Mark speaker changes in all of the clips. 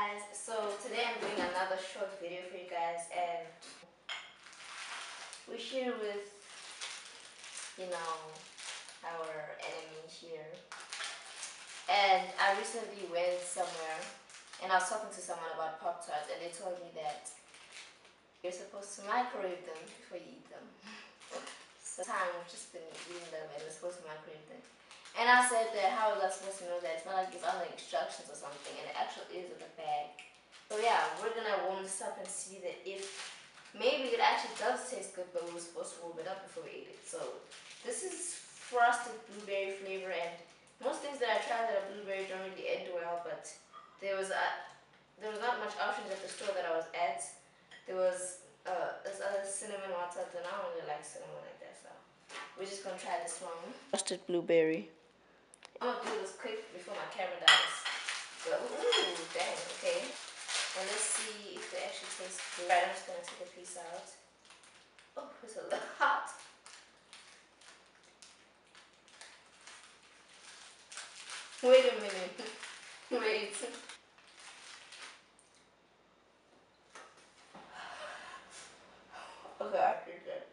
Speaker 1: guys, so today I'm doing another short video for you guys, and we share with our enemy here. And I recently went somewhere and I was talking to someone about Pop-Tarts, and they told me that you're supposed to microwave them before you eat them. So we've just been eating them and we're supposed to microwave them. And I said that how was I supposed to know that? It's not like it's on the instructions or something, and it actually is in the bag. So yeah, we're gonna warm this up and see that if maybe it actually does taste good, but we were supposed to warm it up before we ate it. So this is frosted blueberry flavor, and most things that I tried that are blueberry don't really end well, but there was not much options at the store that I was at. There was this other cinnamon water, and I don't really like cinnamon like that, so we're just gonna try this one. Frosted blueberry. I'm gonna do this quick before my camera dies. But, ooh, dang, okay. And let's see if it actually tastes good. Alright, I'm just gonna take a piece out. Oh, it's a little hot. Wait a minute. Wait. Okay, I did that.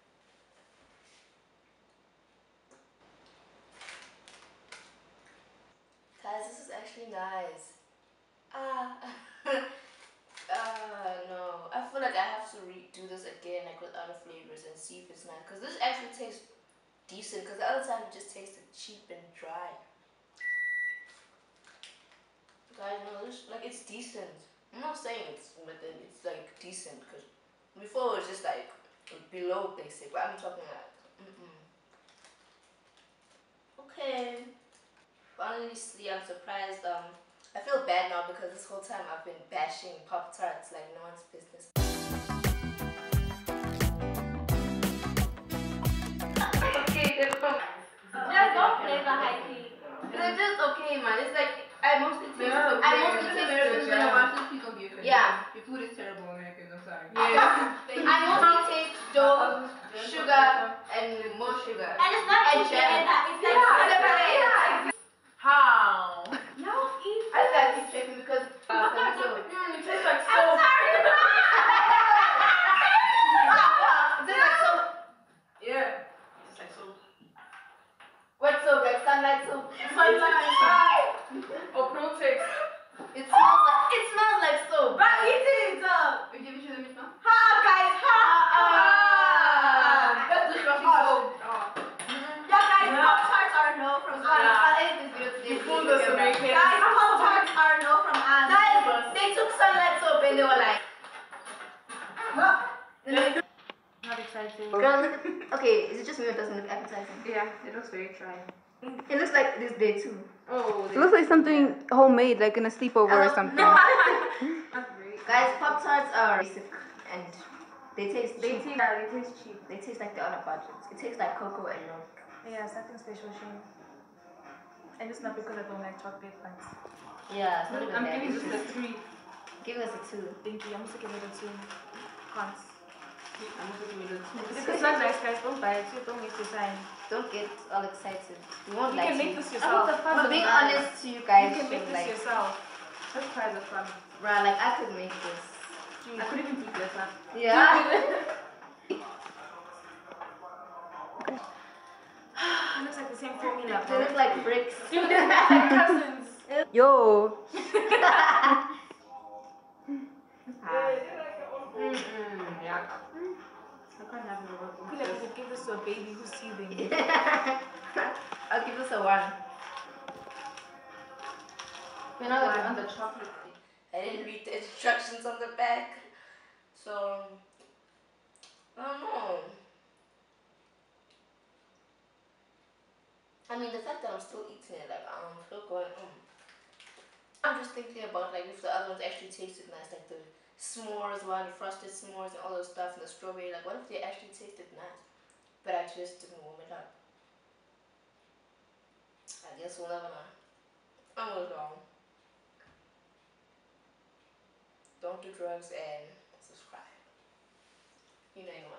Speaker 1: Guys, this is actually nice. No. I feel like I have to redo this again, like with other flavors, and see if it's nice. Because this actually tastes decent, because the other time it just tasted cheap and dry. Guys, no, this, like, it's decent. I'm not saying it's, but then it's like decent, because before it was just like below basic, but I'm talking like, Okay. Honestly, I'm surprised. I feel bad now because this whole time I've been bashing Pop-Tarts like no one's business. Okay, they're from. Just don't play the high key. They're just okay, man. It's like I mostly taste. Americans when I watch this, people be offended. Yeah. Your food is terrible, Americans. I'm sorry. Yeah. I mostly taste dough, sugar, and more sugar. And it's not jam. It's like how? No, eat. I said I keep checking because it tastes like soap. I'm sorry. It tastes like soap. Yeah. It's like soap. What soap? Like sunlight soap? Sunlight. Or Protex. It smells like soap. But eat it. Give me the smell. Ha, guys. That's dishwashing soap. Yeah, guys. Pop-Tarts are no from us. I'll edit this video today. Guys, Pop-Tarts are no from us. Guys, they took sunlight soap and they were like, not exciting. Girl, okay, is it just me or doesn't look appetizing? Yeah, it looks very dry. It looks like this day too. Oh,
Speaker 2: it looks like something homemade, like in a sleepover or something.
Speaker 1: No. Guys, Pop-Tarts are basic and they taste cheap. They taste cheap. They taste like they're on a budget. It tastes like cocoa and milk.
Speaker 2: Yeah, something special, shame. And it's not because I don't like chocolate ones.
Speaker 1: Yeah, it's not even
Speaker 2: I'm giving this a 3.
Speaker 1: Give us a 2.
Speaker 2: Thank you. I'm also giving it a 2. Cons.
Speaker 1: I'm also giving it a 2.
Speaker 2: It's not nice, guys. Don't buy it. Don't waste your time.
Speaker 1: Don't get all excited. We won't
Speaker 2: you
Speaker 1: like
Speaker 2: can make this yourself.
Speaker 1: I'm being honest to you guys.
Speaker 2: You can make this yourself. Let's try the fun.
Speaker 1: Bruh, like I could make this.
Speaker 2: I could even do this.
Speaker 1: Yeah.
Speaker 2: It looks like the same formula.
Speaker 1: They look like bricks.
Speaker 2: You look like cousins.
Speaker 1: Yo.
Speaker 2: Yeah. I can't have it. I feel like you could give this to a baby who's teething.
Speaker 1: I'll give this a 1. We're not on the chocolate thing. I didn't read the instructions on the back, so I don't know. I mean, the fact that I'm still eating it, like I'm still going. I'm just thinking about like if the other ones actually tasted nice, like the s'mores one, the frosted s'mores, and all those stuff, and the strawberry. Like, what if they actually tasted nice, but I just didn't warm it up? I guess we'll never know. I was wrong. Don't do drugs and subscribe. You know you want.